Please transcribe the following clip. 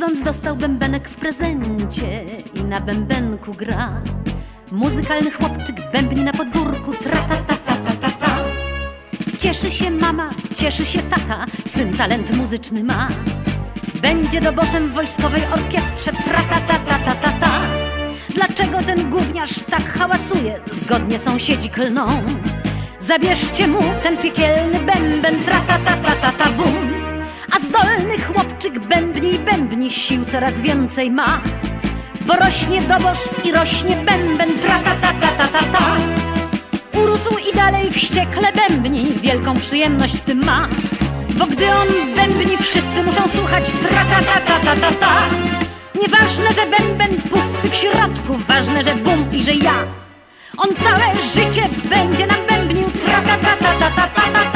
Idąc dostał bębenek w prezencie i na bębenku gra. Muzykalny chłopczyk bębni na podwórku, tra-ta-ta-ta-ta-ta-ta. Cieszy się mama, cieszy się tata, syn talent muzyczny ma. Będzie doboszem w wojskowej orkiestrze, tra-ta-ta-ta-ta-ta-ta. Dlaczego ten gówniarz tak hałasuje? Zgodnie sąsiedzi klną. Zabierzcie mu ten piekielny bęben, tra-ta-ta-ta-ta-ta-bum. A zdolny chłopczyk bębni i bębni, sił coraz więcej ma. Bo rośnie dobosz i rośnie bęben, tra-ta-ta-ta-ta-ta-ta. Urósł i dalej wściekle bębni, wielką przyjemność w tym ma. Bo gdy on bębni, wszyscy muszą słuchać, tra-ta-ta-ta-ta-ta-ta. Nieważne, że bęben pusty w środku, ważne, że bum i że ja. On całe życie będzie nam bębnił, tra-ta-ta-ta-ta-ta-ta.